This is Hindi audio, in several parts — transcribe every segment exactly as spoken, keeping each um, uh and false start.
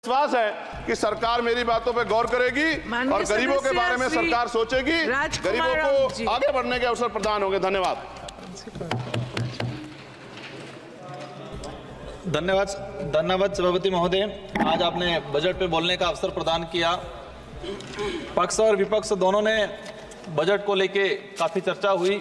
विश्वास है कि सरकार मेरी बातों पे गौर करेगी और गरीबों के बारे में सरकार सोचेगी, गरीबों को आगे बढ़ने के अवसर प्रदान होंगे। धन्यवाद। धन्यवाद धन्यवाद सभापति महोदय, आज आपने बजट पे बोलने का अवसर प्रदान किया। पक्ष और विपक्ष दोनों ने बजट को लेके काफ़ी चर्चा हुई।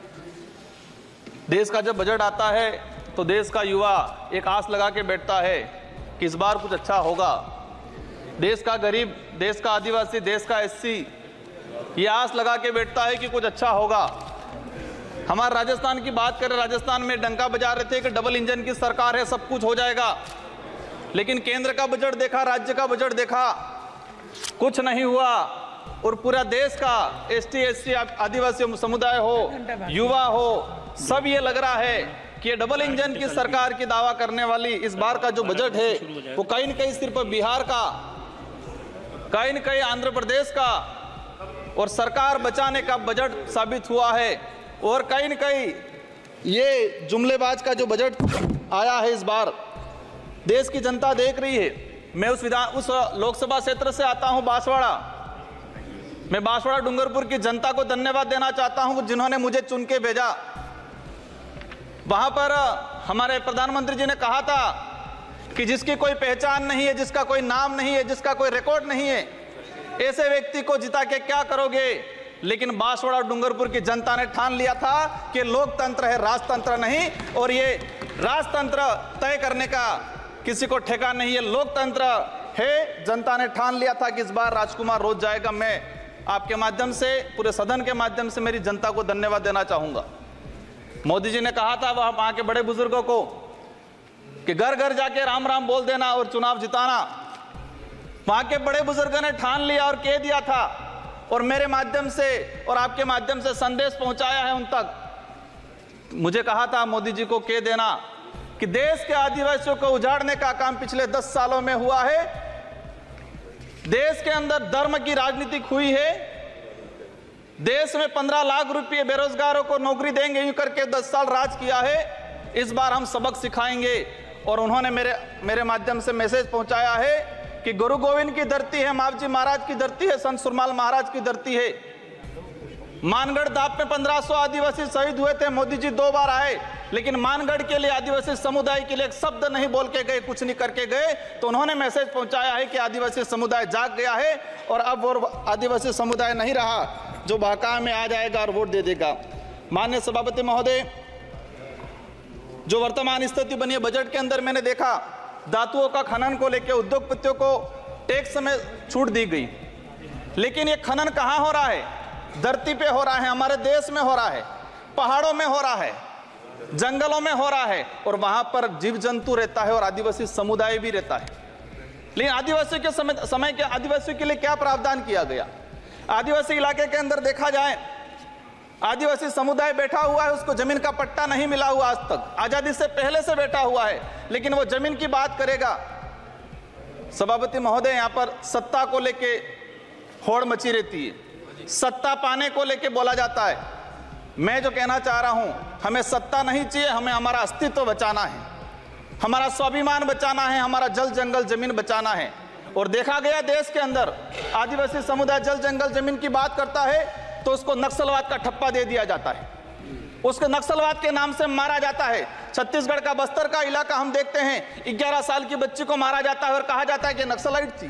देश का जब बजट आता है तो देश का युवा एक आस लगा के बैठता है कि इस बार कुछ अच्छा होगा। देश का गरीब, देश का आदिवासी, देश का एससी ये आस लगा के बैठता है कि कुछ अच्छा होगा। हमारे राजस्थान की बात करें, राजस्थान में डंका बजा रहे थे कि डबल इंजन की सरकार है, सब कुछ हो जाएगा। लेकिन केंद्र का बजट देखा, राज्य का बजट देखा, कुछ नहीं हुआ। और पूरा देश का एसटी एससी आदिवासी समुदाय हो, युवा हो, सब ये लग रहा है कि ये डबल इंजन की सरकार की दावा करने वाली इस बार का जो बजट है वो कहीं न कहीं सिर्फ बिहार का, कहीं न कहीं आंध्र प्रदेश का और सरकार बचाने का बजट साबित हुआ है। और कहीं न कहीं ये जुमलेबाज का जो बजट आया है इस बार, देश की जनता देख रही है। मैं उस विधान उस लोकसभा क्षेत्र से आता हूं, बांसवाड़ा। मैं बांसवाड़ा डूंगरपुर की जनता को धन्यवाद देना चाहता हूं जिन्होंने मुझे चुन के भेजा। वहां पर हमारे प्रधानमंत्री जी ने कहा था कि जिसकी कोई पहचान नहीं है, जिसका कोई नाम नहीं है, जिसका कोई रिकॉर्ड नहीं है, ऐसे व्यक्ति को जिता के क्या करोगे। लेकिन बांसवाड़ा डूंगरपुर की जनता ने ठान लिया था कि लोकतंत्र है, राजतंत्र नहीं। और ये राजतंत्र तय करने का किसी को ठेका नहीं है, लोकतंत्र है। जनता ने ठान लिया था कि इस बार राजकुमार रोज जाएगा। मैं आपके माध्यम से, पूरे सदन के माध्यम से मेरी जनता को धन्यवाद देना चाहूंगा। मोदी जी ने कहा था वहां वहां के बड़े बुजुर्गों को कि घर घर जाके राम राम बोल देना और चुनाव जिताना। वहां के बड़े बुजुर्गों ने ठान लिया और कह दिया था, और मेरे माध्यम से और आपके माध्यम से संदेश पहुंचाया है उन तक। मुझे कहा था मोदी जी को कह देना कि देश के आदिवासियों को उजाड़ने का काम पिछले दस सालों में हुआ है। देश के अंदर धर्म की राजनीति हुई है। देश में पंद्रह लाख रुपए बेरोजगारों को नौकरी देंगे यूं करके दस साल राज किया है। इस बार हम सबक सिखाएंगे। और उन्होंने मेरे मेरे माध्यम से मैसेज पहुंचाया है कि गुरु गोविंद की धरती है, मावजी महाराज की धरती है, संत सुरमाल महाराज की धरती है। मानगढ़ दाप में पंद्रह सौ आदिवासी शहीद हुए थे। मोदी जी दो बार आए, लेकिन मानगढ़ के लिए, आदिवासी समुदाय के लिए एक शब्द नहीं बोल के गए, कुछ नहीं करके गए। तो उन्होंने मैसेज पहुंचाया है कि आदिवासी समुदाय जाग गया है और अब वो आदिवासी समुदाय नहीं रहा जो बहका में आ जाएगा और वोट दे देगा। माननीय सभापति महोदय, जो वर्तमान स्थिति बनी है बजट के अंदर, मैंने देखा धातुओं का खनन को लेकर उद्योगपतियों को टैक्स में छूट दी गई। लेकिन ये खनन कहाँ हो रहा है? धरती पे हो रहा है, हमारे देश में हो रहा है, पहाड़ों में हो रहा है, जंगलों में हो रहा है। और वहां पर जीव जंतु रहता है और आदिवासी समुदाय भी रहता है। लेकिन आदिवासियों के समय समय के आदिवासियों के लिए क्या प्रावधान किया गया? आदिवासी इलाके के अंदर देखा जाए, आदिवासी समुदाय बैठा हुआ है, उसको जमीन का पट्टा नहीं मिला हुआ आज तक, आजादी से पहले से बैठा हुआ है, लेकिन वो जमीन की बात करेगा। सभापति महोदय, यहाँ पर सत्ता को लेके होड़ मची रहती है, सत्ता पाने को लेके बोला जाता है। मैं जो कहना चाह रहा हूं, हमें सत्ता नहीं चाहिए, हमें हमारा अस्तित्व बचाना है, हमारा स्वाभिमान बचाना है, हमारा जल जंगल जमीन बचाना है। और देखा गया देश के अंदर आदिवासी समुदाय जल जंगल जमीन की बात करता है तो उसको नक्सलवाद का ठप्पा दे दिया जाता है, उसको नक्सलवाद के नाम से मारा जाता है। छत्तीसगढ़ का बस्तर का इलाका हम देखते हैं, ग्यारह साल की बच्ची को मारा जाता है और कहा जाता है कि नक्सलाइट थी।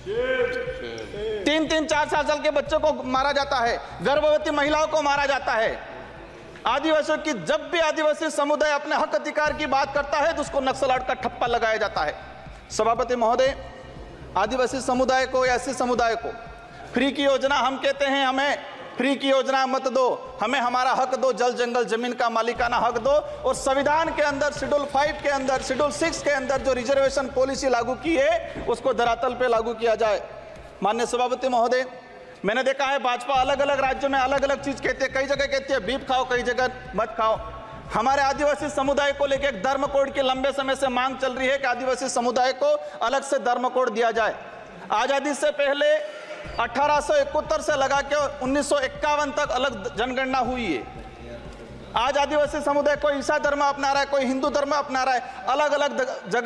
तीन तीन चार चार साल के बच्चों को मारा जाता है, गर्भवती महिलाओं को मारा जाता है। आदिवासियों की, जब भी आदिवासी समुदाय अपने हक अधिकार की बात करता है तो उसको नक्सलाइट का ठप्पा लगाया जाता है। सभापति महोदय, आदिवासी समुदाय को या एससी समुदाय को फ्री की योजना, हम कहते हैं हमें फ्री की योजना मत दो, हमें हमारा हक दो, जल जंगल जमीन का मालिकाना हक दो। और संविधान के अंदर शेड्यूल फाइव के अंदर, शेड्यूल सिक्स के अंदर जो रिजर्वेशन पॉलिसी लागू की है उसको धरातल पे लागू किया जाए। माननीय सभापति महोदय, मैंने देखा है भाजपा अलग अलग राज्यों में अलग अलग चीज कहती है, कई जगह कहती है बीफ खाओ, कई जगह मत खाओ। हमारे आदिवासी समुदाय को लेकर एक धर्म कोड की लंबे समय से मांग चल रही है कि आदिवासी समुदाय को अलग से धर्म कोड दिया जाए। आजादी से पहले अठारह सौ इकहत्तर से लगा के उन्नीस सौ इक्यावन तक अलग जनगणना हुई है। आज आदिवासी समुदाय कोई ईसा धर्म अपना रहा है, कोई हिंदू धर्म अपना रहा है, अलग अलग जगह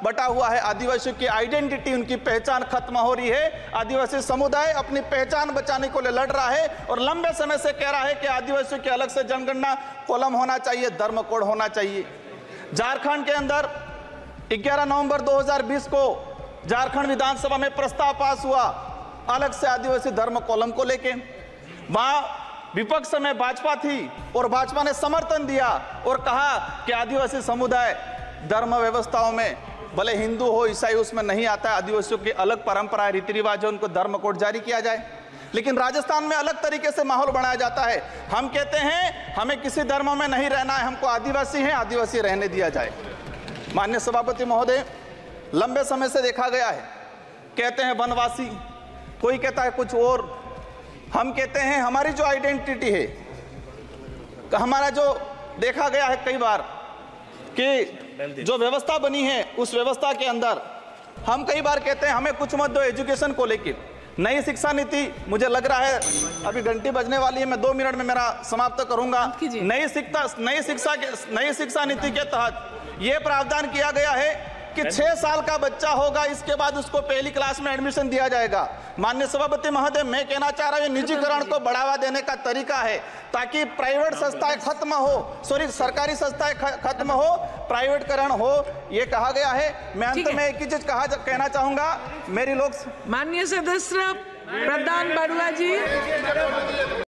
बटा हुआ है। आदिवासियों की आइडेंटिटी, उनकी पहचान खत्म हो रही है। आदिवासी समुदाय अपनी पहचान बचाने को लिए लड़ रहा है और लंबे समय से कह रहा है कि आदिवासियों के अलग से जनगणना कॉलम होना चाहिए, धर्म कोड होना चाहिए। झारखंड के अंदर ग्यारह नवंबर दो हज़ार बीस को झारखंड विधानसभा में प्रस्ताव पास हुआ अलग से आदिवासी धर्म कॉलम को लेके। वहां विपक्ष में भाजपा थी और भाजपा ने समर्थन दिया और कहा कि आदिवासी समुदाय धर्म व्यवस्थाओं में, भले हिंदू हो ईसाई, उसमें नहीं आता है। आदिवासियों की अलग परंपराएं, रीति रिवाज है, उनको धर्म कोड जारी किया जाए। लेकिन राजस्थान में अलग तरीके से माहौल बनाया जाता है। हम कहते हैं हमें किसी धर्म में नहीं रहना है, हमको आदिवासी हैं, आदिवासी रहने दिया जाए। माननीय सभापति महोदय, लंबे समय से देखा गया है, कहते हैं वनवासी, कोई कहता है कुछ और। हम कहते हैं हमारी जो आइडेंटिटी है, हमारा जो देखा गया है कई बार कि जो व्यवस्था बनी है उस व्यवस्था के अंदर हम कई बार कहते हैं हमें कुछ मत दो एजुकेशन को लेकर। नई शिक्षा नीति, मुझे लग रहा है अभी घंटी बजने वाली है, मैं दो मिनट में मेरा समाप्त करूंगा। नई शिक्षा नई शिक्षा के नई शिक्षा नीति के तहत यह प्रावधान किया गया है कि छह साल का बच्चा होगा, इसके बाद उसको पहली क्लास में एडमिशन दिया जाएगा। माननीय सभापति महोदय, मैं कहना चाह रहा हूं निजीकरण को बढ़ावा देने का तरीका है ताकि प्राइवेट संस्थाएं खत्म हो, सॉरी सरकारी संस्थाएं खत्म हो, प्राइवेटकरण हो, ये कहा गया है। मैं अंत में एक ही चीज कहा कहना चाहूंगा, मेरी लोग माननीय सदस्य प्रधान बरुआ जी।